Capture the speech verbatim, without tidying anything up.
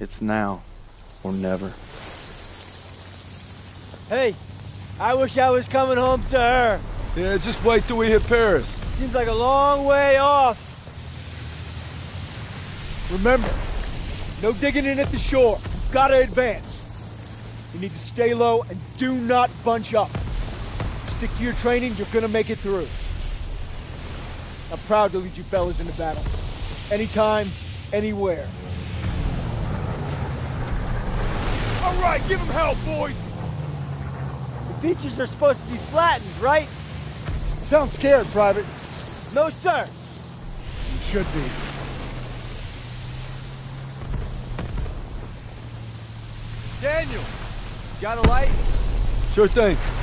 It's now or never. Hey, I wish I was coming home to her. Yeah, just wait till we hit Paris. Seems like a long way off. Remember, no digging in at the shore. You've gotta advance. You need to stay low and do not bunch up. Stick to your training, you're gonna make it through. I'm proud to lead you fellas into battle. Anytime, anywhere. All right, give him hell, boys! The beaches are supposed to be flattened, right? Sound scared, Private. No, sir. You should be. Daniel, got a light? Sure thing.